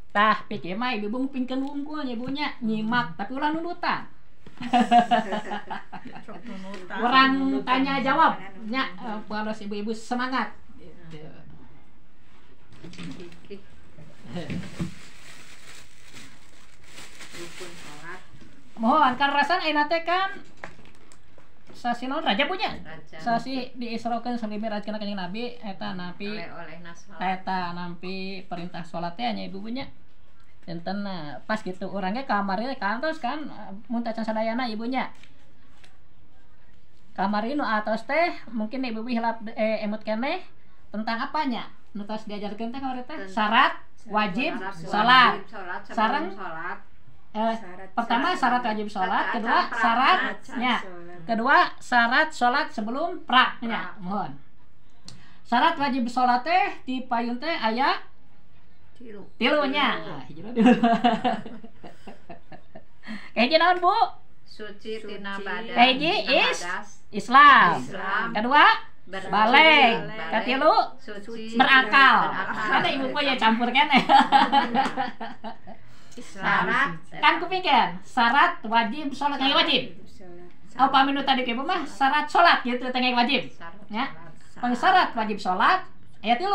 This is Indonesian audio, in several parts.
Tah pikir mah ibu pingkeun wungkul ibunya nyimak tapi ulah nudutan. Orang tanya jawab nya kalau ibu-ibu semangat gitu. Mohon kan rasan ayeuna teh kan sasi naon raja punya. Sasi diisrokeun salimi rajkeun Kanjeng Nabi eta napi eta nampi perintah salat teh nya ibu punya. Enten pas gitu orangnya kamarnya kantos kan mun tacan sadayana ibunya. Kamar nu atos teh mungkin ibu hilap emut keneh tentang apanya? Nu tos diajarkeun teh kamari teh syarat wajib salat. Sareng pertama syarat wajib salat, kedua syaratnya. Kedua syarat salat sebelum praknya. Mohon. Syarat wajib salat teh di payun teh aya tilunya. Kayak naon Bu? Suci tina badan. Kayak Islam. Kedua balik. Katilu berakal. Ada ibu kok ya campur kan? Syarat kan kupikir syarat wajib salat yang wajib. Oh paminu tadi ke mah syarat salat gitu tengah wajib. Ya. Syarat wajib salat aya 3.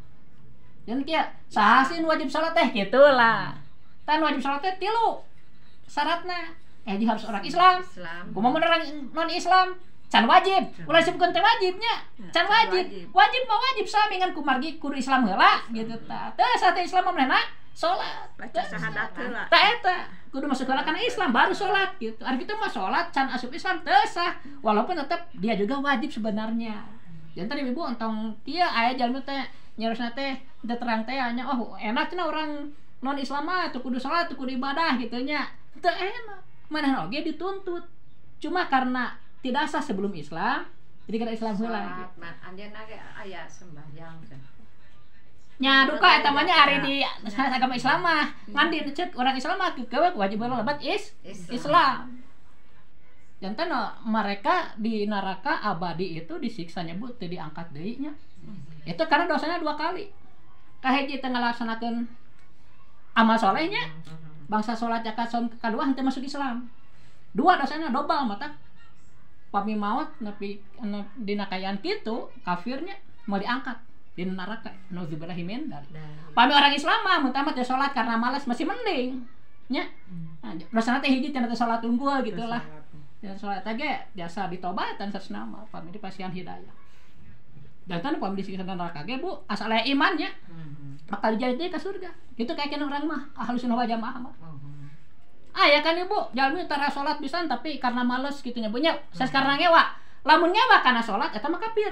Dan kia sahasin wajib salat teh gitulah. Tan wajib salat teh 3 syaratna. Jadi harus orang Islam. Kumaha mun orang non Islam can wajib. Ulah disebutkeun teh wajibnya. Can wajib. Wajib mah wajib sami ngan kumargi kudu Islam heula gitu tah. Teu sate Islam mah manehna salat. Baca syahadat heula. Tah eta kudu masuk heula kana Islam baru salat gitu. Ari kitu mah salat can asup Islam teu sah. Walaupun tetap dia juga wajib sebenarnya. Dan tadi ibu ontong kieu aya jalmi teh nyarosna teh teu terang teh nya oh enak cenah orang non Islam mah teu kudu salat teu kudu ibadah gitu nya. Teu enak. Manehna oge dituntut. Cuma karena tidak sah sebelum Islam, jadi kada Islam heula. Anjeunna ge aya sembahyang kan. Nya duka eta mah nya ari di agama Islam mah ngan di ceuk orang Islam mah keuk wajib lebat Islam. Janten mereka di neraka abadi itu disiksanya Bu teu diangkat deui nya. Itu karena dosanya 2 kali. Kahiji teu ngalaksanakeun amal solehnya. Bangsa salat zakat saum kedua henteu masuk Islam. 2 dosanya dobal mata. Pami maot nepi dina kayaan kitu kafirnya mau diangkat di neraka. Nauzubillahi min dzalik. Pami orang Islam mah mun tamat teh salat karena malas masih mending. Nya. Nah, dosana teh hiji cenah teh salat unggul gitulah. Dan salat teh biasa ditobatan saresna pami dipasihan hidayah. Dan tan pami disiksa neraka ge Bu, asal aya imannya. Bakal jadi ke surga. Gitu kayak kena orang mah ahlu sunnah wal jamaah mah. Ya kan Ibu, jalmi tara salat pisan tapi karena males gitu nya punya. Sakarang ngewa. Lamun ngewa kana salat eta mah kafir.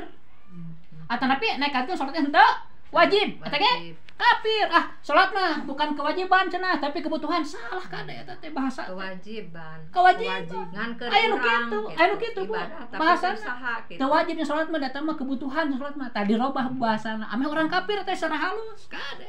Atanapi nekatkeun salatnya henteu wajib. Eta ge kafir. Salat mah bukan kewajiban cenah tapi kebutuhan. Salah kada eta teh bahasa. Kewajiban. Ngan keur urang. Anu kitu Bu. Bahasana. Teu wajibnya salat mah datang mah kebutuhan salat mah. Tadi robah bahasana. Ame orang kafir teh secara halus kada.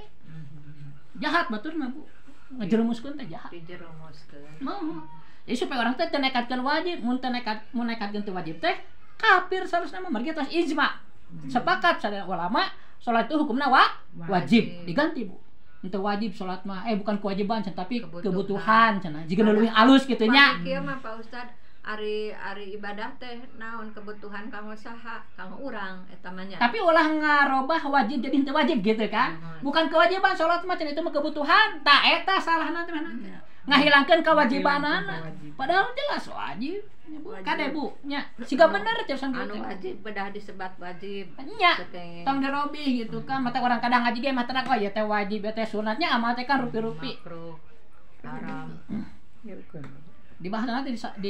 Jahat baturna Bu. Ngajerumuskeun teh jahat. Dijerumuskeun. Jadi supaya orang teh nekatkeun wajib, mun nekatkeun teu wajib teh kafir salusna mah margi tos ijma. Sepakat sadaya ulama salat itu hukumna wajib. Diganti Bu. Henteu wajib salat mah bukan kewajiban tapi kebutuhan cenah. Jika leuwih alus kitu nya. Kieu mah Pak Ustad ari ibadah teh naon kebutuhan kanggo saha? Kanggo urang eta mah nya. Tapi ulah ngarobah wajib jadi henteu wajib gitu kan. Bukan kewajiban salat mah cenah itu mah kebutuhan. Tah eta salahna teh mana? Ngahilangkeun kewajibanana. Padahal jelas wajib. Kade Bu nya. Siga bener ceursan anu wajib bedah disebat wajib. Nya. Tong dirobih gitu kan. Mata orang kadang ngaji ge mah tenang ya teh wajib teh sunatnya amal teh kan rupi-rupi. Haram. Dibahas nanti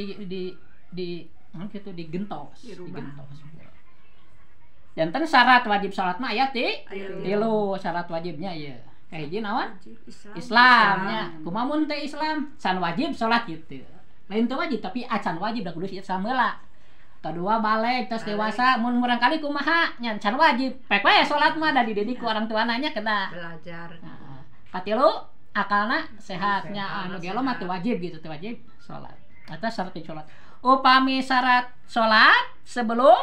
di gitu digentos. Janten syarat wajib salat mah aya ti 3 syarat wajibnya ya. Kayak hiji naon? Islamnya. Kumaha mun teh Islam can wajib salat gitu. Lain teu wajib tapi acan wajib da kudu Islam heula. Kedua balik tos dewasa mun murang kali kumaha nya can wajib. Pek wae salat mah da dididik ku orang tuana nya kena belajar. Katilu akalna sehatnya anu gelo mah teu wajib gitu teu wajib salat. Eta syarat salat. Upami syarat salat sebelum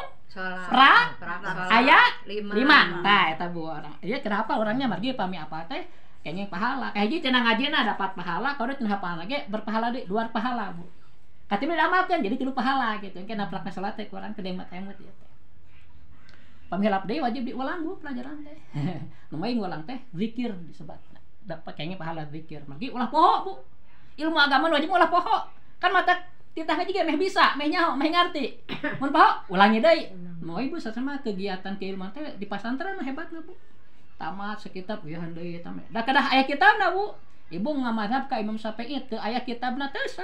aya 5. Tah eta Bu orang. Ieu kenapa orangnya margi upami apa teh kayaknya pahala kayak gitu cenah ngajina dapat pahala kalau cenah hafal lagi berpahala deh 2 pahala Bu katanya diamalkan jadi 3 pahala gitu kena praktek salat teh kurang kedemat-demat ya teh pamilap deui wajib diulang Bu pelajaran teh nu mah ngulang teh zikir disebut dapat kayaknya pahala zikir magi ulah poho Bu ilmu agama wajib ulah poho kan mata titah ngaji ge meh bisa meh nyaho meh ngarti mun poho ulangi deui mau ibu sama kegiatan keilmuan teh di pesantren mah hebatna Bu tamat sekitab ya handai tamat da kadah aya kitabna Bu ibu ngamadhab ka Imam Syafi'i teu aya kitabna teu sah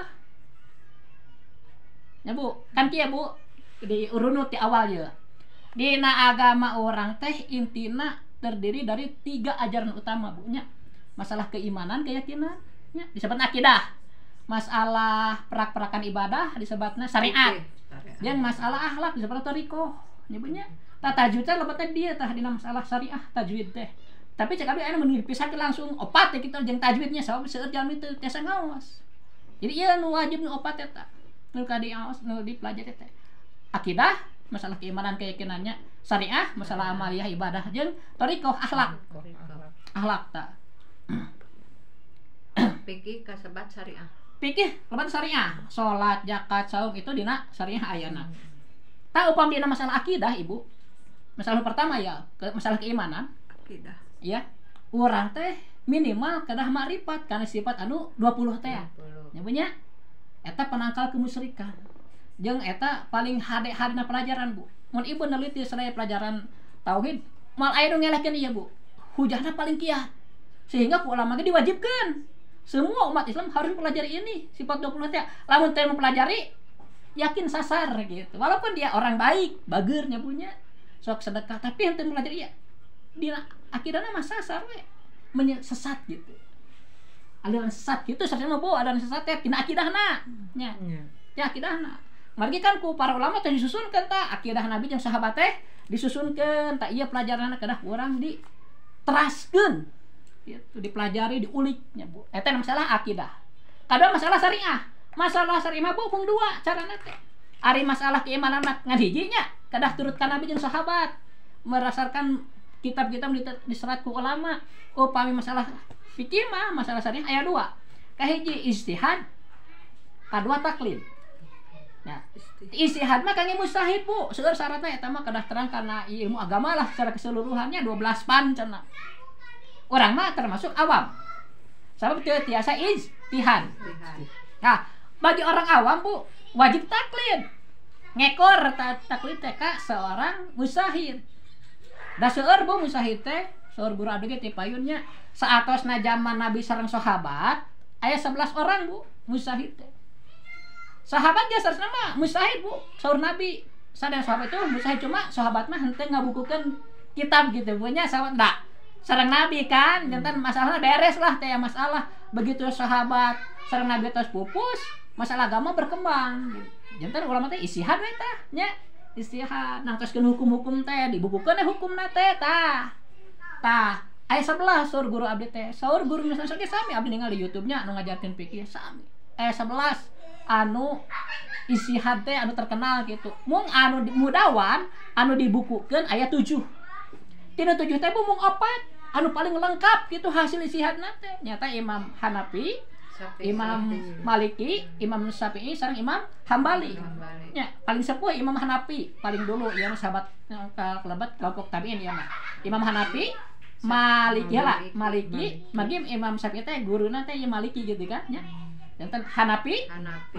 ya Bu kan kieu Bu di urunut ti awal ye dina agama orang teh intina terdiri dari 3 ajaran utama Bu nya masalah keimanan keyakinan nya disebut akidah masalah perak-perakan ibadah disebutna syariat yang masalah akhlak disebut thariqah nyebutnya tajwid teh lebetna dia tah dina masalah syariah tajwid teh tapi cek abdi aya mun dipisahkeun langsung opat teh kita jeung tajwidnya sabab seueur jalmi teu tiasa ngaos jadi ieu nu wajib nu opat eta nu kadiaos nu dipelajari teh akidah masalah keimanan keyakinannya syariah masalah amaliyah ibadah jeung thariqah akhlak tah fikih kasebat syariah fikih lebat syariah salat zakat saum itu dina syariah ayana tah upam dina masalah akidah Ibu masalah pertama ya masalah keimanan akidah ya urang teh minimal kedah makrifat kana sifat anu 20 teh nya eta penangkal kemusyrikan jeung eta paling hadena pelajaran Bu mun Ibu neliti sadaya pelajaran tauhid mal aya nu ngelehkeun ieu Bu hujahna paling kiat sehingga ku ulama ge diwajibkeun semua umat Islam harus mempelajari ini sifat 20 teh lamun teu mempelajari yakin sasar gitu walaupun dia orang baik bageurnya punya sok sedekah tapi henteu mempelajari ya dina akidahna mah sasar we sesat gitu aliran sesat gitu saresna Bu aliran sesat teh tina akidahna nya ya akidahna margi kan ku para ulama teh disusunkeun tah akidah Nabi jeung sahabat teh disusunkeun tah ieu pelajaranna kedah urang diteraskeun gitu dipelajari diuliknya Bu eta masalah akidah kadang masalah syariah mah Bu pung 2 carana teh ari masalah keimanan ngan hijinya kedah turut ka Nabi jeung sahabat merasakan kitab-kitab diserat ku ulama upami masalah fikih mah masalah syariah aya 2 kahiji ijtihad kadua taklid nah ijtihad mah kangge mustahid Bu seueur syaratna eta mah kedah terang karena ilmu agama lah secara keseluruhannya 12 pan cenah orang mah termasuk awam sabab teu tiasa ijtihad nah bagi orang awam Bu wajib taklid ngekor taklid teh ka seorang mustahid da seueur Bu mustahid teh seueur guru abdi ge ti payunnya saatosna zaman Nabi sareng sahabat aya 11 orang Bu mustahid teh sahabat ge saresna mah mustahid Bu saur Nabi sadaya sahabat itu mustahid cuma sahabat mah henteu ngabukukeun kitab gitu punya sahabat da sareng Nabi kan jantan masalahnya beres lah teh masalah begitu sahabat sareng Nabi tos pupus masalah agama berkembang gitu. Jantan ulama teh istihad we tah nya istihad nangtoskeun hukum-hukum teh dibukukeun hukumna teh tah aya 11 saur guru abdi teh saur guru misalnya sami abdi ningali di YouTube-nya anu ngajarkeun fikih sami aya 11 anu istihad teh anu terkenal gitu mung anu mudawan anu dibukukeun aya 7 tina 7 teh mung 4 anu paling lengkap gitu hasil istihadna teh nyata Imam Hanafi Imam Maliki, Imam Syafi'i, sareng Imam Hambali. Ya, paling sepuh Imam Hanafi, paling dulu yang sahabat kelebat kelompok tabi'in ya mah. Imam Hanafi, Maliki lah, Maliki, margi Imam Syafi'i teh guruna teh ya Maliki gitu kan ya. Janten Hanafi,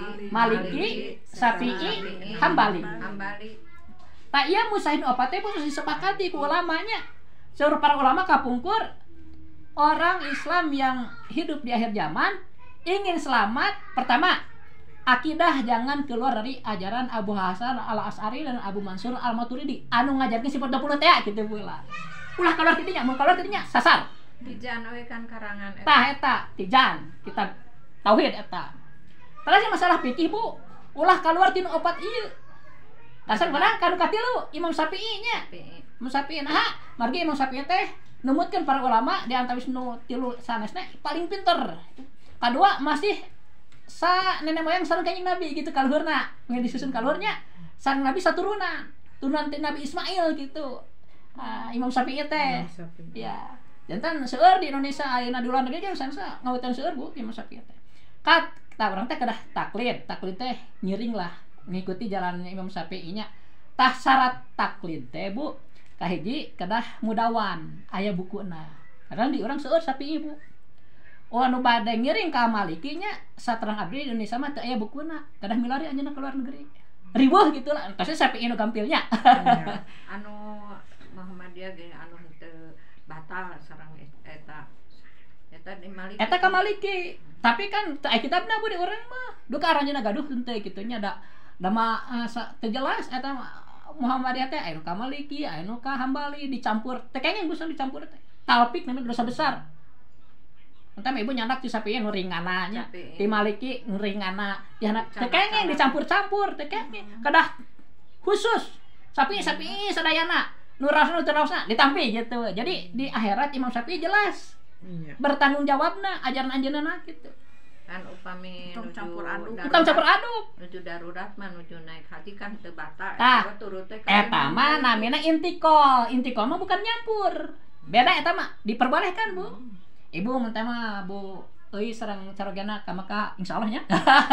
Maliki, Syafi'i, Hambali. Tak iya musahin opat teh pun disepakati ku ulamanya. Seluruh para ulama kapungkur orang Islam yang hidup di akhir zaman ingin selamat, pertama akidah jangan keluar dari ajaran Abu Hasan al-Asy'ari dan Abu Mansur al-Maturidi anu ngajarkeun sifat 20 teh gitu pula. Ulah keluar tidinya, mun keluar tidinya sasar. Tijan we kan karangan eta. Tah eta tijan, kitab tauhid eta. Terus masalah fikih Bu, ulah keluar tinu opat ieu. Dasar mana kanu katilu Imam Syafi'i nya. Imam Syafi'i nah, margi Imam Syafi'i teh numutkeun para ulama di antawis nu tilu sanesna paling pinter. Kedua masih sa nenek moyang sareng kanjing Nabi gitu kaluhurna ngan disusun kaluhurnya sareng Nabi saturunan turunan Nabi Ismail gitu Imam Syafi'i teh ya Jantan seueur di Indonesia ayeuna di luar negeri kan sansa ngawetan seueur Bu Imam Syafi'i teh. Kat tah urang teh kedah taklid teh nyiring lah ngikuti jalannya Imam Syafi'i nya. Tah syarat taklid teh Bu kahiji kedah mudawan aya bukuna. Karena di urang seueur Syafi'i Bu. Oh anu bade ngiring ka Maliki nya saterang abdi di Indonesia mah teu aya bukuna. Kedah milari anjeunna ke luar negeri. Riweuh gitu lah. Tasnya Syafi'i nu gampilnya. Anu Muhammadiyah ge anu henteu batal sareng eta di Maliki. Eta ka Maliki. Tapi kan teu aya kitabna Bu di urang mah. Duh ka aranjeunna gaduh henteu kitu nya da mah teu jelas eta Muhammadiyah teh aya nu ka Maliki, aya nu ka Hambali dicampur. Teh kenging bisa dicampur teh. Talpik namanya dosa besar. Entah ibu nyandak di Syafi'i nu ringanna nya. Di Maliki nu ringanna. Di anak teh kenging dicampur-campur teh kenging. Kedah khusus. Syafi'i sadayana. Nu raosna nu teu raosna ditampi gitu. Jadi di akhirat Imam Syafi'i jelas. Bertanggung jawabna ajaran anjeunna gitu. Kan upami nuju campur aduk. Nuju darurat mah nuju naik haji kan teu batal. Turut teh eta mah namina intikol. Intikol mah bukan nyampur. Beda eta mah diperbolehkan Bu. Ibu menteh mah Bu euy sareng carogena ka Mekah insyaallah nya.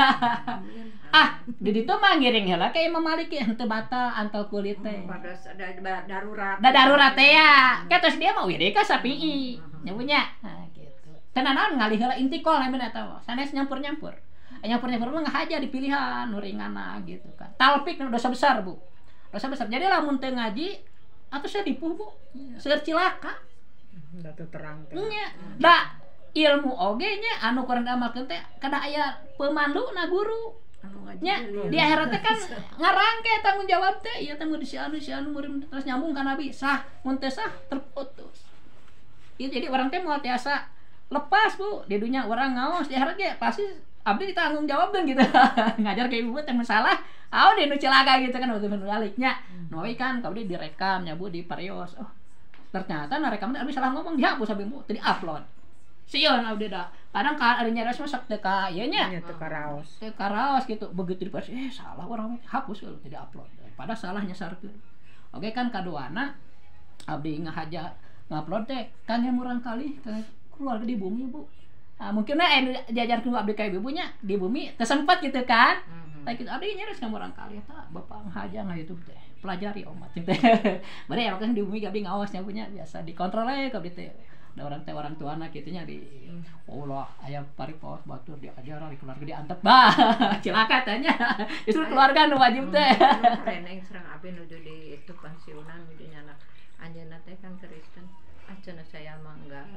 Di ditu mah ngiring heula ka Imam Maliki henteu batal antal kulit teh. Darurat. Da darurat teh ya. Katos dia mah wiri ka Syafi'i. Nya punya. Nah gitu. Tenan ngalih heula intikol namina eta mah. Sanes nyampur-nyampur. Nyampur-nyampur mah ngahaja dipilihan nu ringanna gitu kan. Talpik dosa besar Bu. Dosa besar. Jadi lamun teu ngaji atuh saya dipuh Bu. Seueur cilaka. Da teu terang teh. Nya. Da ilmu oge nya anu kurang diamalkeun teh kada aya pemanduna guru. Nya di akhirat teh kan ngarangke tanggung jawab teh ieu teh murid si anu murid terus nyambung ka Nabi sah mun teu sah terputus. Ieu jadi orang teh moal tiasa lepas Bu di dunia orang ngaos di akhirat ge pasti abdi ditanggung jawabkeun gitu. Ngajar ke ibu teh masalah aw di nu cilaka gitu kan waktu baliknya. Noi kan kabdi direkam nya Bu di Parios. Oh ternyata narekam teh abdi salah ngomong dihapus abdi Bu teu di-upload. Sieun abdi da. Kadang ka ari nyares mah sok teu ka ieu nya. Teu ka raos. Teu ka raos gitu. Begitu dipers salah orang hapus kalau tidak upload. Padahal salah nyasarkeun. Oke kan kaduana abdi ngahaja ngupload teh kangge murang kali ke keluarga di bumi Bu. Nah, mungkin diajarkeun abdi ka ibunya di bumi teu sempat gitu kan. Tapi kita abdi nyares ka murang kali eta bapak ngahaja nga YouTube teh. Pelajari omat teh. Bari elokna di bumi abdi ngaosnya punya biasa dikontrol we ka abdi teh. Da orang tuana kitunya di Allah aya paripos batur diajar di keluarga diantep bah cilaka tanya justru keluarga nu wajib teh reneng sareng abi nuju di itu pensiunan nuju nyana anjeunna teh kan Kristen cenah saya mah enggak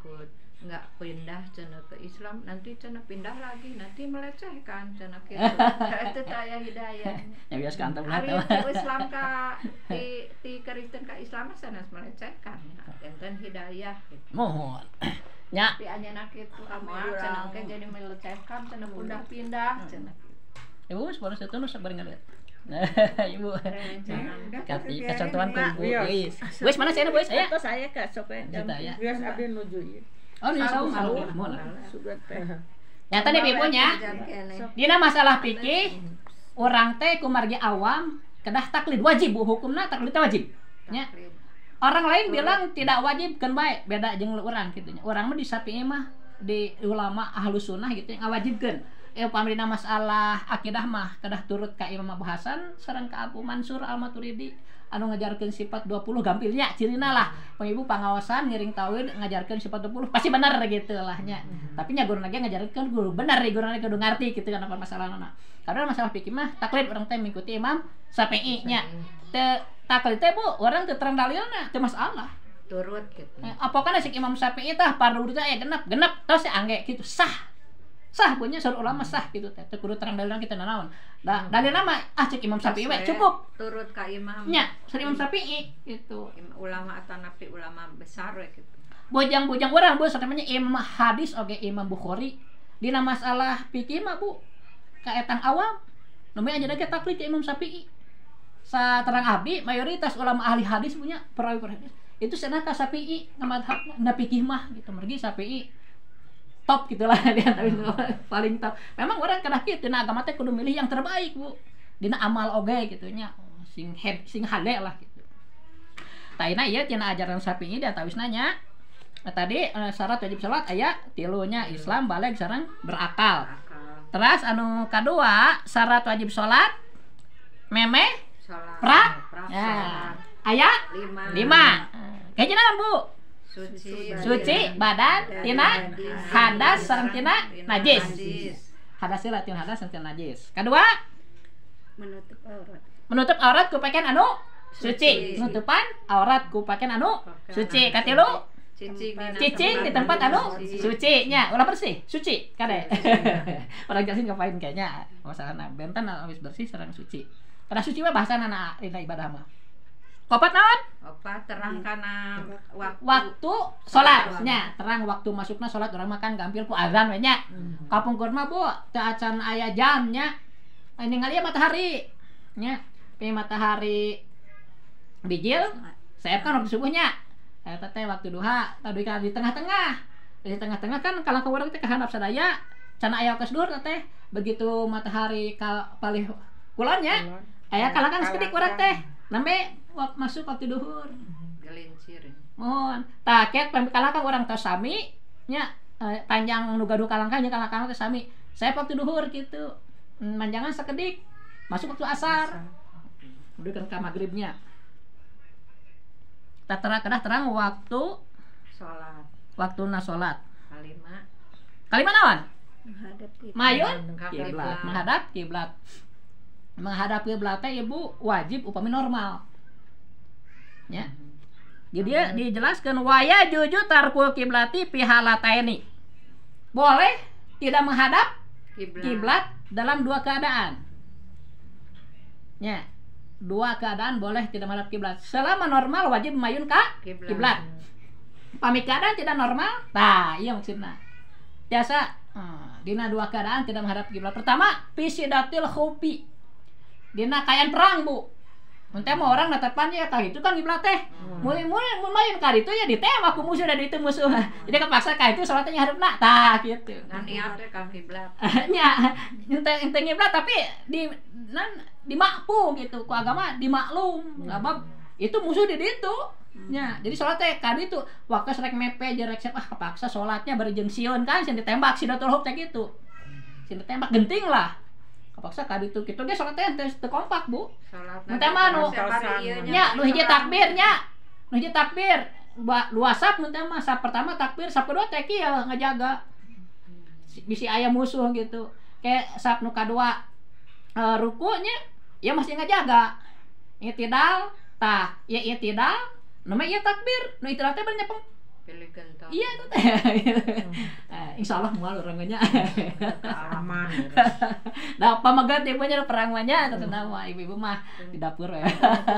pindah cenah ke Islam nanti cenah pindah lagi nanti melecehkan cenah kitu itu taya hidayah ya biasa kantong ari Islam ka ti Kristen ka Islam sanes melecehkan enten hidayah gitu mohon nya tapi anjeunna kitu amal cenah ke jadi melecehkan cenah pindah cenah ibu sepuluh satu nu sabar ngaliat ibu kecantuan ku ibu wis mana saya wis aya saya ka sok bias abdi nuju ieu oh ini saung mau sugat teh nyata nih ibunya dina masalah fikih urang teh kumargi awam kedah taklid wajib Bu hukumna taklid wajib nya orang lain bilang tidak wajib kan baik beda jeung urang kitu nya urang mah di Syafi'i mah di ulama ahlus sunnah gitu ngawajibkeun pamrina masalah akidah mah kedah turut ka Imam Abu Hasan sareng ka Abu Mansur Al-Maturidi anu ngajarkeun sifat 20 gampilnya cirina lah pengibu pangawasan ngiring tauhid ngajarkeun sifat 20 pasti bener gitu lah nya tapi nya guru lagi ngajarkeun guru bener guru lagi kudu ngarti gitu kan apa masalahna karena masalah fikih mah taklid urang teh mengikuti Imam Syafi'i nya teu taklid teh Bu urang teu terang dalilna teu masalah turut gitu apakah si Imam Syafi'i tah fardu teh aya genep tos angge gitu sah punya seluruh ulama sah gitu teh teu kudu terang dalilna kita nanaon dalilna mah cek Imam Syafi'i we cukup turut ka imam nya sareng Imam Syafi'i gitu ulama atanapi ulama besar we gitu bojang urang Bu satemanya imam hadis oge Imam Bukhari dina masalah fikih mah Bu ka etang awam nu aja dake taklid ka Imam Syafi'i saterang abdi mayoritas ulama ahli hadis punya perawi hadis itu cenah ka Syafi'i ngamadhabna na fikih mah gitu mergi Syafi'i top gitulah dia paling top. Memang orang kedah kitu na agama teh kudu milih yang terbaik Bu. Dina amal oge gitu nya. Sing hade lah gitu. Taina ieu tina ajaran Syafi'i da tawisna nya tadi syarat wajib sholat aya tilunya Islam balik sareng berakal. Akal. Terus anu kedua syarat wajib sholat memeh Sholat. ya Sholat. aya 5. 5 kayak naon Bu? Suci badan tina hadas sareng tina najis. Hadas tina hadas sareng tina najis. Kedua menutup aurat ku pakaian anu suci. Penutupan aurat ku pakaian anu suci. Katilu cicing di tempat anu suci nya ulah bersih suci kade. Orang jelasin ngapain kayaknya masalah benten habis bersih sareng suci. Kada suci mah bahasana dina ibadah mah. Kopat naon? Opat terang kana Waktu salat nya terang waktu masukna salat urang makan gampil ku azan we nya. Kapungkur mah Bu teu acan aya jam nya. Ningali matahari nya. Pe matahari bijil saya kan waktu subuhnya. Eta teh waktu duha tadi di tengah-tengah. Di tengah-tengah kan kalau urang teh kahandap sadaya can aya kes dur teh begitu matahari ka palih kulonnya aya kalangan sekedik urang teh nambe masuk waktu duhur gelincir. mohon taket kalangkang orang tos sami nya panjang nu gaduh kalangkang nya kalangkang teh sami saya waktu duhur gitu manjangan sekedik masuk waktu asar udah kan ka magribnya tak terang waktu Sholat. waktuna salat Kalima naon Menghadap kita. mayun Kiblat. menghadap kiblat teh Ibu wajib upami normal ya. Jadi dia dijelaskan waya juju tarkul kiblati fi halataini. Boleh tidak menghadap kiblat dalam dua keadaan. Ya. Dua keadaan boleh tidak menghadap kiblat. Selama normal wajib mayun ka kiblat. Pami keadaan tidak normal, tah iya maksudna. Biasa dina dua keadaan tidak menghadap kiblat. Pertama, fisidatil khufi. Dina kayan perang, Bu. Entah mau orang natapannya kah itu kan kiblat teh. Mulai main kali itu ya ditembak ku musuh dan itu musuh. Jadi kepaksa kah itu salatnya harupna tah gitu. Ngan niat teh ka kiblat. Nya ente kiblat tapi dimakpu gitu. Ku agama dimaklum. Sebab itu musuh di ditu. Nya, jadi salat teh kan itu waktu rek mepe jerek siapa kepaksa salatnya bari jeung sieun kan sieun ditembak sidatul hub teh gitu. Sieun ditembak genting lah. Kepaksa kali itu gitu dia salat teh teu kompak Bu. Mun mah nu nya nu hiji takbir nya. Nu hiji takbir dua sap mun mah sap pertama takbir sap kedua teh kieu ngajaga. Bisi aya musuh gitu. Kayak sap nu kadua rukunya ya masih ngajaga. I'tidal tah ya i'tidal namanya iya takbir nu itidal teh bener nyepeng pilih gentong. iya itu teh insyaallah moal orangnya Aman. da pamagat ibu nya perang mah nya teh nama ibu-ibu mah di dapur ya.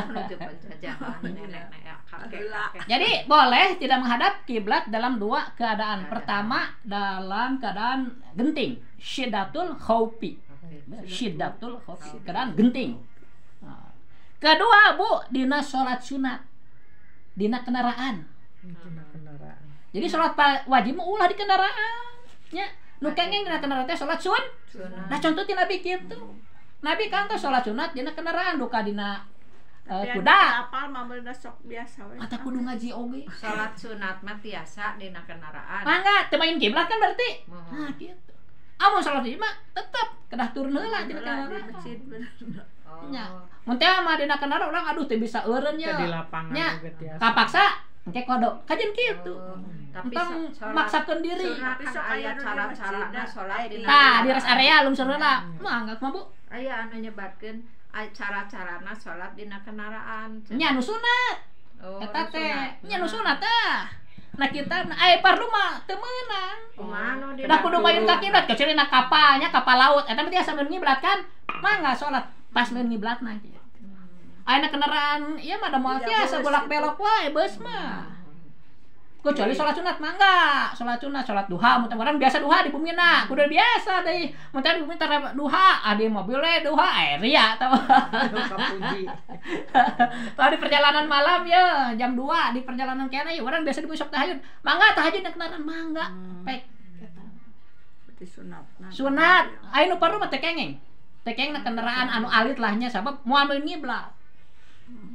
Jadi boleh tidak menghadap kiblat dalam dua keadaan. Pertama dalam keadaan genting, syiddatul khaufi. Syiddatul khaufi, keadaan genting. Kedua, Bu, dina salat sunat. Dina kendaraan. Jadi salat wajib mah ulah di kendaraan. Nya, nu kenging dina kendaraan teh salat Nah contoh ti Nabi kitu. Nabi kan teh salat sunat dina kendaraan duka dina kuda. Apal mah bener sok biasa we. Ata kudu ngaji oge. Salat sunat mah tiasa dina kendaraan. Mangga teu main kiblat kan berarti. Mohon. Nah kitu. Amun salat ieu mah tetep kedah turun heula dina kendaraan. Nya. Mun teh mah dina kendaraan urang aduh teu bisa eureun nya. Di lapangan Nya. juga tiasa. Kapaksa engke kodo. Kajen kitu. Tapi maksakeun diri. sunat kan aya cara-carana salat dina. Tah di rest area lungsur heula. Mangga mah Bu. Aya anu nyebatkeun cara-carana salat dina kendaraan. Nya nu sunat. Oh, Eta nu teh sunat. nya nu sunat tah. Nah kita aya pardu mah teu meunang. Kumaha nu dina? Udah kudu mayun ka kiblat kecuali na kapalnya kapal laut. Eta mah tiasa meun ngiblat kan? Mangga salat pas meun ngiblatna kitu. Ayeuna kendaraan ieu mah da moal tiasa bolak-belok wae beus mah. Kecuali salat sunat mangga. Salat sunat, salat duha mun orang biasa duha di bumina. Kudu biasa deui. Mun teh di bumi teh duha, adi mobil we duha ria tah. Kapuji. Kalau di perjalanan malam ya jam 2 di perjalanan kene ya orang biasa di besok tahajud. Mangga tahajud na kendaraan mangga. Pek. Berarti sunat. Sunat, aya nu pardu mah teh kengeng. Teh kengeng na kendaraan anu alit lahnya sabab moal meun ngiblat.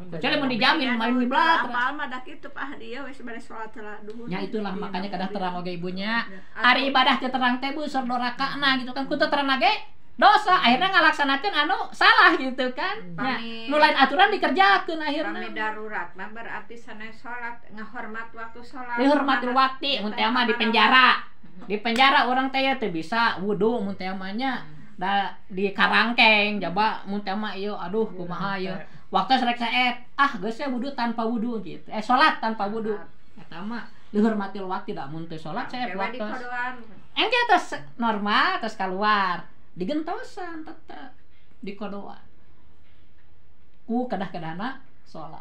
kecuali mau dijamin main ngiblat Apal mah dak kitu Pak dia wes bade salat lah duhur. nya itulah makanya kada terang oge ibunya hari ibadah teu terang teh bu sor dorakana gitu kan kudu terang ge dosa akhirnya ngalaksanakeun anu salah gitu kan nya nu lain aturan dikerjakeun akhirna Kami darurat mah berarti sanes salat ngahormat waktu salat. dihormatil waktu mun teh mah di penjara. Di penjara orang teh teh bisa wudu mun teh mah nya da di karangkeng coba mun teh mah ieu aduh kumaha ieu. Waktu srek saet geus wudu tanpa wudu gitu. Salat tanpa wudu. Eta mah dihormatil waktu da mun teu salat saet waktu. Engke tos normal tos keluar. Digentosan tetep di kodoan ku kedah-kedahna sholat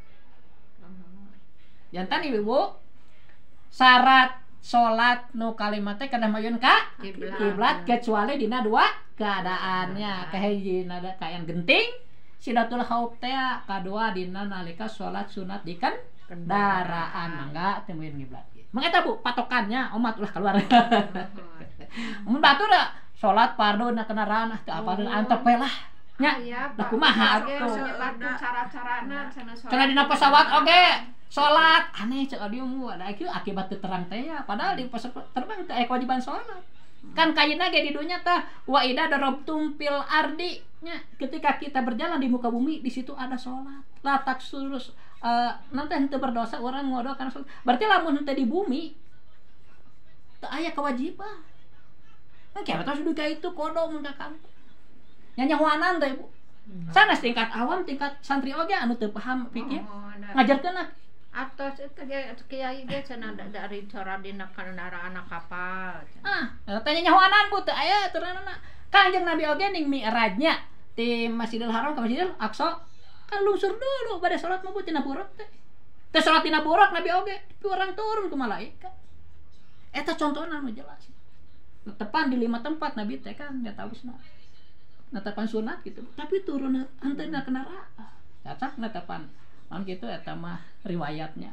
jantan ibu syarat sholat nu kalimatnya kedah mayun ka kiblat kecuali dina dua keadaannya kahiji nada kayan genting sidatul haub teh kadua dina nalika sholat sunat di kendaraan mangga teu mayun kiblat mangeta bu patokannya umat ulah keluar mun batur da sholat fardu na kendaraan teu apa antep we lah nya da kumaha atuh cara-carana cenah dina pesawat oge sholat aneh cek dieu mu ada akibat teu terang teh ya padahal di pesawat terbang teu aya kewajiban sholat kan kayeuna ge di dunya tah wa idza darabtum fil ardi nya ketika kita berjalan di muka bumi di situ ada sholat la taksurus nanti henteu berdosa urang ngodo kana sholat berarti lamun henteu di bumi teu aya kewajiban kira tuh sudah kayak itu kodong mudah kan nyanyawanan teh bu sanes tingkat awam tingkat santri oge anu teu paham pikir ngajarkeun atos eta kiai ge cenah dari cara dina kendaraan kapal eta nyanyawanan bu teu aya aturanna Kanjeng Nabi oge ning mi'rajnya ti Masjidil Haram ka Masjidil Aqsa kan lungsur dulu bade salat mah bu tina buruk teh salat tina buruk Nabi oge orang turun ke malaikat eta contohna nu jelas tepan di 5 tempat Nabi teh kan dia tahu natapan sunat gitu tapi turun henteu na kendaraan cacak natapan naon kitu eta mah riwayat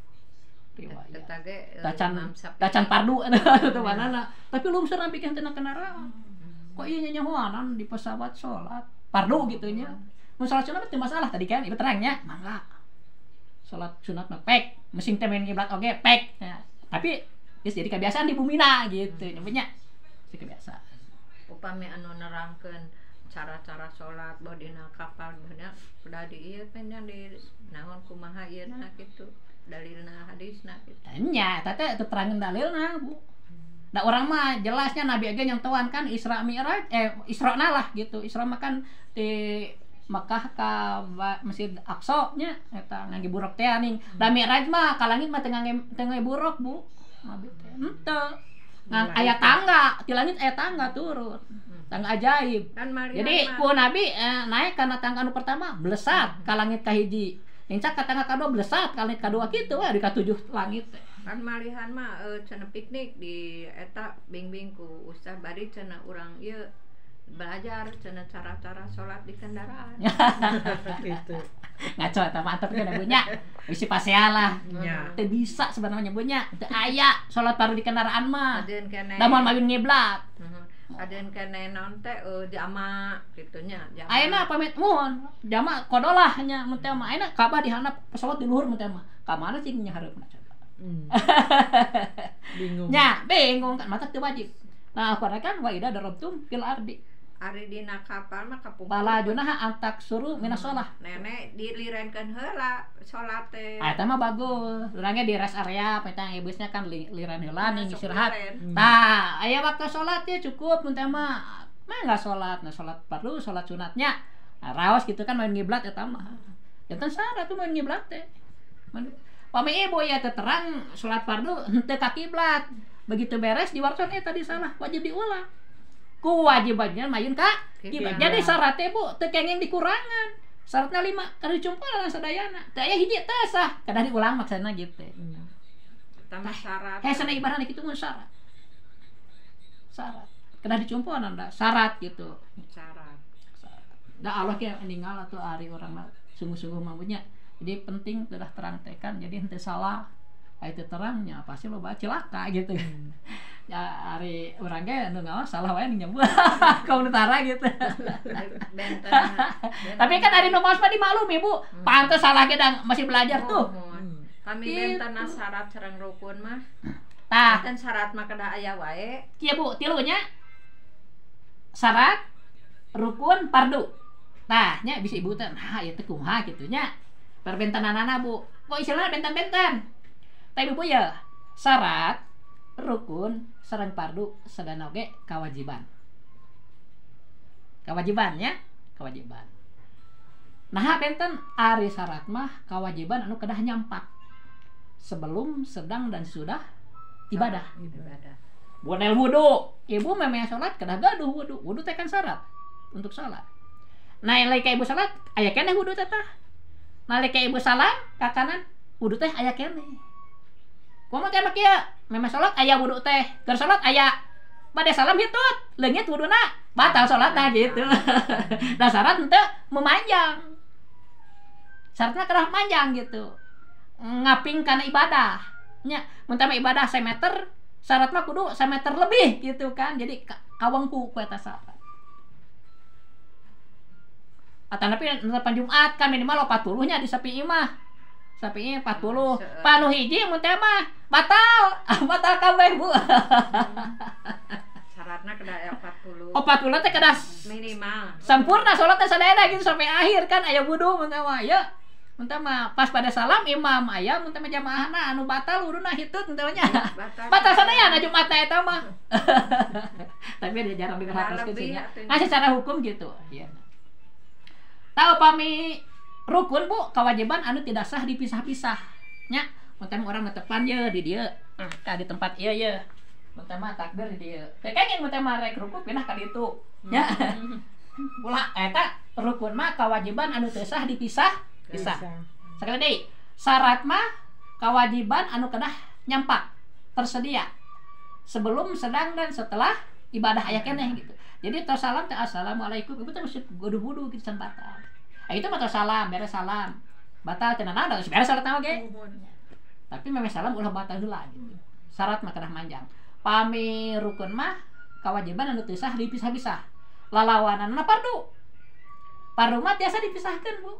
tacan pardu eta manana tapi lungsur sampai ke henteu na kendaraan kok ieu nyanyahoanan di pesawat salat pardu gitu nya mun salat sunat teh masalah tadi kan ieu terangnya mangga salat sunat mah pek mesin teh main kiblat oge pek tapi jadi kebiasaan di bumina gitu nyebutnya kebiasaan upami anu nerangkeun cara-cara salat bae dina kapal beuna udah di ieu penjang di naon kumaha ieu na kitu dalilna hadisna kitu nya eta teh terangkeun dalilna Bu da urang mah jelasnya Nabi age nyontohan kan Isra Mi'raj Isra-na lah gitu Isra mah kan di Makkah ka Masjid Aqsa nya eta ngangge buruk teh ning da Mi'raj mah ka langit mah teu ngangge buruk Bu Nabi teh henteu aya tangga di langit aya tangga turun tangga ajaib jadi ku Nabi naik karena tangga anu pertama blesat ka langit kahiji encak ka tangga kadua blesat ka langit kadua kitu we di katujuh langit kan malihan mah cenah piknik di eta bimbing ku ustaz bari cenah urang ieu belajar cenah cara-cara salat di kendaraan Gitu. ngaco eta mantep kan bunya isi pasealah teu bisa sebenarnya bunya teu aya salat baru di kendaraan mah da moal mayun ngiblat adeun keneh naon teh jama kitu nya ayeuna pamit muhun jama kodolah nya mun teh mah ayeuna kabah di handap pesawat di luhur mun teh mah ka mana cing nya hareupeuna coba Bingung. nya bingung kan mata teu wajib nah karena kan wa idza darabtum fil ardi ari dina kapal mah kapung bala junaha antak suruh minas sholah nenek dilirenkeun heula salat teh eta mah bagus urangnya di rest area petang ibusnya kan liran heula ning istirahat tah aya waktu salat ya cukup mun teh mah enggak salat nah salat fardu salat sunatnya raos gitu kan main ngiblat eta mah jantan syarat tuh main ngiblat teh pami ibu ya teu terang salat fardu henteu ka kiblat begitu beres diwarton tadi salah wajib diulang kewajibannya mayun ka kiblat jadi syaratnya Bu teu kenging dikurangan syaratna 5 kada dicumpulan sadayana teu aya hiji teh sah kada diulang maksudna gitu tambah syarat sana ibaratna kitu mun syarat kada dicumpulan da syarat gitu syarat da Allah ge ninggal atuh ari urang mah sungguh-sungguh mampunya jadi penting sudah terang tekan jadi henteu salah itu terangnya pasti lo baca celaka gitu ya hari urang ge anu ngaos salah wae nu nyambung ka utara gitu. Benten. Tapi kan hari nu maos mah dimaklum Ibu. Pantes salah ge dang masih belajar tuh. Kami Gitu. benten syarat sareng rukun mah. Tah, Kan syarat mah kada aya wae. kieu Bu, tilunya syarat rukun fardu. Nah, nya bisa Ibu teh, nah ieu teh kumaha kitu nya. Perbentenanana Bu. Kok istilahna benten-benten. Tapi Bu ya, syarat rukun sareng fardu sadana oge kewajiban. Kewajiban nya, kewajiban. Nah, benten ari syarat mah kewajiban anu kedah nyampak sebelum, sedang dan sudah ibadah. Ibadah. Bonel wudu, ibu memang sholat kedah gaduh wudu. Wudu teh kan syarat untuk sholat. Nah, lain ibu sholat, aya keneh wudu teh tah. Nalika ibu salam ka kanan, wudu teh aya keneh. Kumaha teh kieu? Memang sholat aya wudu teh. Keur sholat aya bade salam hitut, leungit wuduna batal sholatna gitu. Da syarat henteu memanjang. Syaratna kedah manjang gitu. Ngaping kana ibadah nya mun teh ibadah 1 meter syarat mah kudu 1 meter lebih gitu kan jadi kawengku ku eta syarat atanapi netepan Jumat kan minimal 40 nya di sapi mah sapi 40 panu hiji mun teh mah batal batal kabeh Bu Syaratna kada aya 40. 40 teh kedah Minimal. sempurna salat teh sadaya gitu sampai akhir kan aya wudu mun teh mah ya mun teh mah pas pada salam imam aya mun teh mah jamaahna anu batal wuduna hitut mun teh nya batal sadaya na Jumat teh eta mah tapi dia jarang diperhatikan sih nya nah secara hukum gitu iya tahu pami rukun Bu kewajiban anu tidak sah dipisah-pisah nya mun teh urang netepan ye di dieu ka di tempat ieu ye mun teh mah takbir di dieu teh kenging mun teh mah rek rukun pindah ka ditu nya ulah eta rukun mah kewajiban anu teu sah dipisah bisa. Sekali deui, syarat mah kewajiban anu kedah nyampak tersedia sebelum, sedang dan setelah ibadah aya keneh gitu. Jadi tos salam teh assalamualaikum ibu teh mesti wudu gitu can batal. Itu mah tos salam, beres salam. Batal cenah naon beres salatna oge. Tapi memang salam ulah batal heula gitu. Syarat mah kedah manjang. Pami rukun mah kewajiban anu teu sah dipisah-pisah. Lalawananna fardu. Fardu mah biasa dipisahkeun Bu.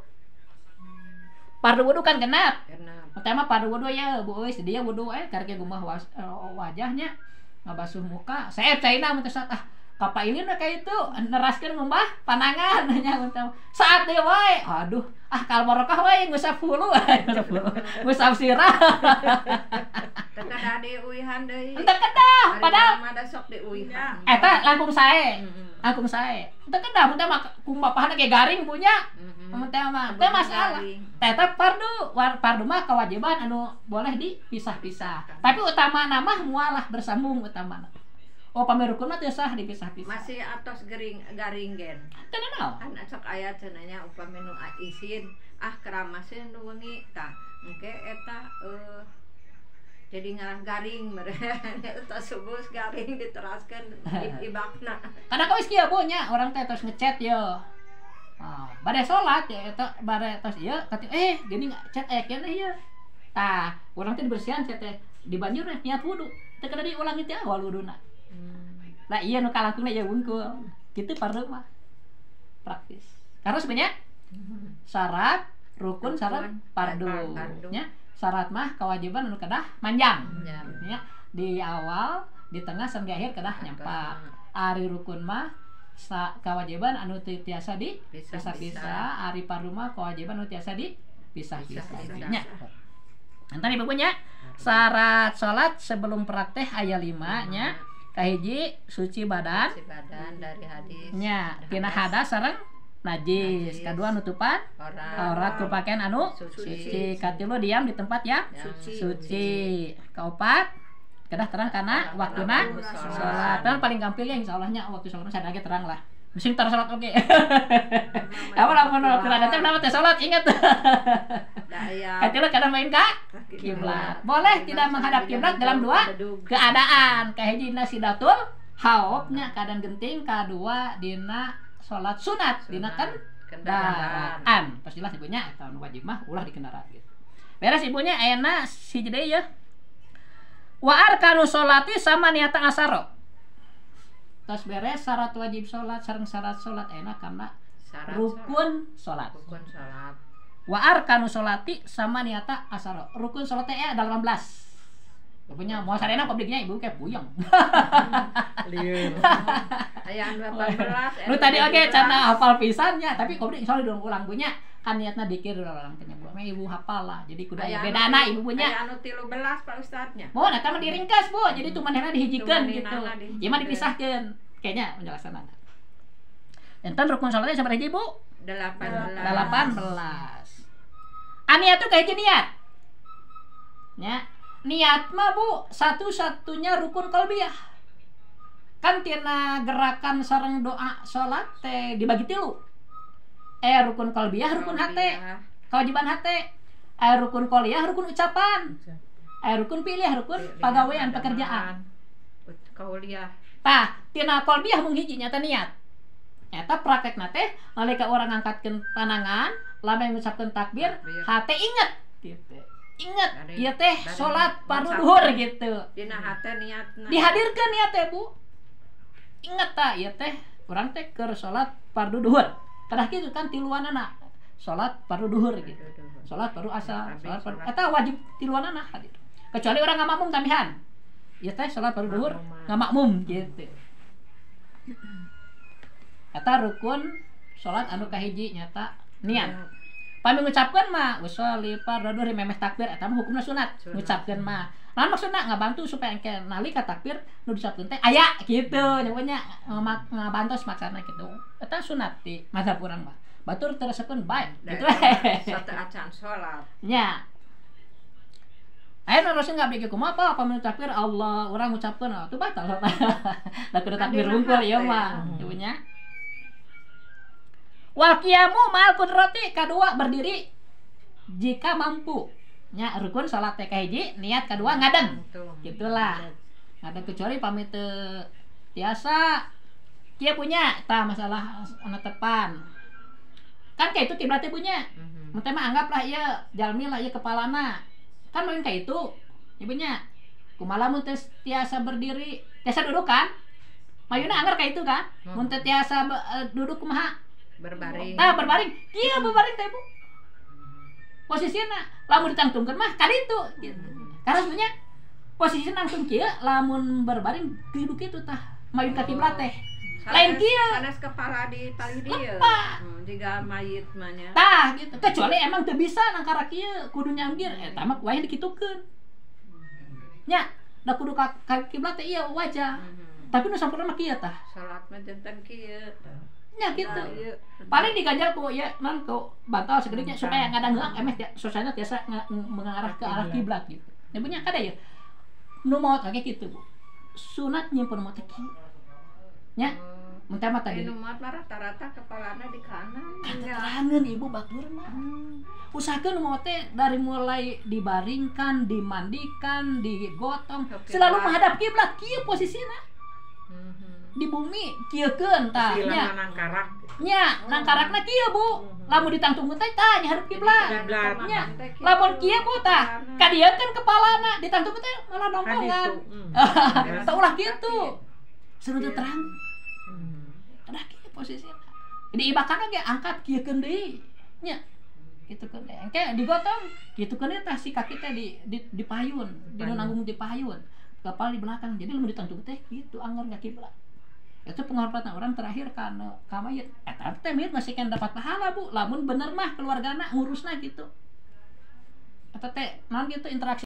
Fardu wudu kan genap. Pertama fardu wudu ya Bu euy dia wudu karek gumah wajahnya ngabasuh muka. Saep caina mun teh kapailin ka itu neraskeun ngumbah panangan nya mun saat deui wae. Aduh, kal barokah wae ngusap hulu. Ngusap sirah. Teu kada diuihan deui. Teu kedah padahal mah da sok diuihan. Eta langkung sae. Langkung sae. Teu kedah mun teh mah kumbapahna ge garing punya. Mun teh mah teu masalah. Eta fardu mah kewajiban anu boleh dipisah-pisah. Tapi utama mah mualah bersambung utamana. Oh pamerukun mah teu sah dipisah-pisah. Masih atos garing gen. Teu naon. Kan sok aya cenanya upami nu isin keramaseun nu wengi tah engke eta jadi ngalah garing eta subuh garing diteraskeun ibakna. Kadang geus kieu Bu nya urang teh tos ngechat ye. Bade salat ya eta bade tos ieu kati geuning chat aya keneh ieu. Tah urang teh dibersihan chat teh di banjur niat wudu. Teu kada diulangi teh awal wuduna. Lah iya nu kalangkungna ya wungkul. Kitu fardu mah. Praktis. Karena sebenarnya syarat rukun syarat fardu. Nya syarat mah kewajiban anu kedah manjang. Ya, di awal, di tengah sampai akhir kedah nyampak. Ari rukun mah kewajiban anu tiasa dipisah-pisah, ari fardu mah kewajiban anu tiasa dipisah-pisah. Nya. Entar Ibu nya syarat salat sebelum praktek aya 5 nya. Kahiji suci badan dari hadis nya tina hadas sareng najis. Kadua nutupan aurat ku pakaian anu suci. Katilu diam di tempat yang suci. Kaopat kedah terang kana waktuna salat. Dan paling gampil ya insyaallah waktu salat sadaya terang lah. Mesti tar salat oge. Apa lamun waktu ada teh nama teh salat ingat. Katilu kadang main ka kiblat. Boleh tidak menghadap kiblat dalam 2 keadaan. Kahijina sidatul haobnya keadaan genting, kadua dina salat sunat dina kendaraan. Pastilah ibunya eta wajib mah ulah di kendaraan gitu. Beres ibunya ayeuna si deui ya. Wa arkanu sholati sama niata asaro. Tas beres syarat wajib sholat sareng syarat sholat enak karena Syarat rukun sholat. rukun salat. Wa arkanu sholati sama niata asaro. Rukun sholatnya ada 18. Pokoknya mau sarena publiknya ibu kayak puyeng. Liur. Aya 18. Lu tadi oke cana hafal pisannya, tapi publik soalnya dong ulang punya kan niatna dikir orang tanya bu, ibu hafal lah. Jadi kudu Aya beda anak ibu punya. Aya anu 13 Pak Ustadznya. Mau eta mah diringkas, Bu. Jadi tumanehna dihijikeun gitu. Tumanehna dihijikeun. Ieu mah dipisahkeun. Kayaknya penjelasanana. Enten rukun salatnya sabaraha hiji, Bu? 18. 18. Aniat tuh kayak niat. Ya. Niat mah Bu, satu-satunya rukun qalbiyah. Kan tina gerakan sareng doa salat teh dibagi tilu. Rukun qalbiyah, rukun hate. Kewajiban hate. Rukun qauliyah, rukun ucapan. Rukun pilih, rukun pagawean pekerjaan. Qauliyah. Tah, tina qalbiyah mung hiji nyata niat. Nyata praktekna teh nalika urang ngangkatkeun panangan, lamun ngucapkeun takbir, hate inget gitu. Inget, ieu teh salat fardu duhur gitu. Dina hate niatna. Dihadirkeun niat teh, Bu. Inget tah ieu teh urang teh keur salat fardu duhur. Kadah kitu kan tiluanana. Salat fardu duhur gitu. Salat fardu asar, salat fardu eta wajib tiluanana hadir. Kecuali orang ngamakmum tambihan. Ieu teh salat fardu duhur ngamakmum gitu. Eta rukun salat anu kahiji nyata niat. Pami ngucapkeun mah usolli fardu duhur memeh takbir eta mah hukumna sunat. Ngucapkeun mah. Naon maksudna ngabantu supaya engke nalika takbir nu disapkeun teh aya gitu nyebutnya ngabantos maksana gitu. Eta sunat di mazhab urang mah. Batur teresekeun bae gitu. Satu acan salat. Nya. Ayeuna Rasul ngabdi kumaha apa pami takbir Allah urang ngucapkeun atuh batal. Da kudu takbir hungkul ieu mah nyebutnya. Wal qiyamu ma'al qudrati kadua berdiri jika mampu. Nya rukun salat teh kahiji, niat kadua ngadeng. Gitulah. Ngadeng kecuali pamit tiasa kieu punya tah masalah anu tepan. Kan kayak itu kiblatnya punya. Mun teh mah anggaplah ieu jalmi lah ieu kepalana. Kan main kayak itu. Ibunya kumaha mun teh tiasa berdiri, tiasa duduk kan? Mayuna anggar kayak itu kan? Mun teh tiasa duduk kumaha? Berbaring. Nah, berbaring. Kieu berbaring teh, Bu. Posisina lamun ditangtungkeun mah kan itu gitu. Karena sebenarnya posisinya langsung kieu lamun berbaring duduk itu tah mayun ka kiblat teh. Lain kieu. Sanes kepala di tali dieu. Jiga mayit mah nya. Tah gitu. Kecuali emang teu bisa nangkara kieu kudu nyangdir eta mah wae dikitukeun. Nya, da kudu ka kiblat teh ieu wajah. Tapi nu sampurna mah kieu tah. Salat mah janten kieu. Nya gitu. Paling diganjal ku ya non ku bantal segedenya supaya ngadang heung emeh suasana tiasa mengarah ke arah kiblat gitu. Ya punya kada ya. Nu maot kage kitu, Bu. Sunat nyimpen maot kieu. Nya, mun teh mah tadi. Nu maot mah rata-rata kepalana di kanan. Kanan Ibu batur mah. Usahakeun maot teh dari mulai dibaringkan, dimandikan, digotong, selalu menghadap kiblat kieu posisina. Di bumi kieukeun tah nya. Nya, nangkarakna kieu, Bu. Lamun ditangtungkeun teh tah nya hadap kiblat. Nya, lamun kieu Bu tah kadieun kepalana, ditangtungkeun teh malah dongkongan. Tah ulah kitu. Seureut terang. Kadah kieu posisina. Di ibakan ge angkat kieukeun deui. Nya. Kitu keun teh. Engke digotong, kitu keun tah si kaki teh di payun, dinu nanggung di payun. Kepala di belakang. Jadi lamun ditangtungkeun teh kitu anggar ka kiblat. Itu penghormatan orang terakhir kan mayit. Eta teh mayit masih kan dapat pahala, Bu. Lamun bener mah keluargana ngurusna gitu. Eta teh naon gitu interaksi